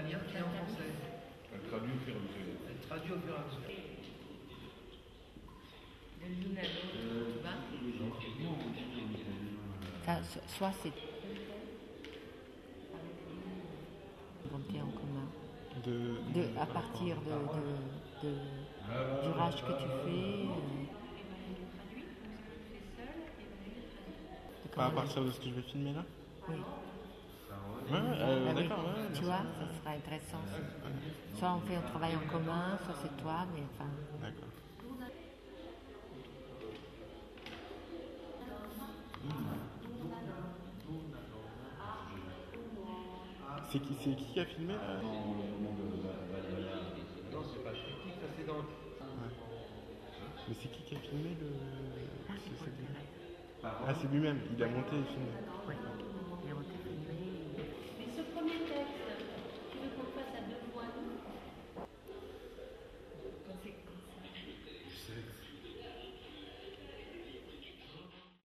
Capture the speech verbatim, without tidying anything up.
lire qui est en français. Elle traduit au fur et à mesure. Elle traduit au fur et à mesure. De l'une à l'autre, tu vois. Ça, so- soit c'est volonté en commun. De, De, à partir de, de, de, du rage que tu fais. euh, de Pas à comment- partir de ce que je vais filmer là. Oui. Ouais, ouais, euh, Ah oui. d'accord, ouais, Tu bien vois, sûr. ça sera intéressant. Soit on fait un travail en commun, soit c'est toi, mais enfin. D'accord. C'est qui, c'est qui qui a filmé là? Non, c'est pas critique, ça c'est dans. Mais c'est qui qui a filmé le. Ah, c'est c'est- pour c'est le lui. direct. Ah, c'est lui-même, il a monté et filmé. Oui.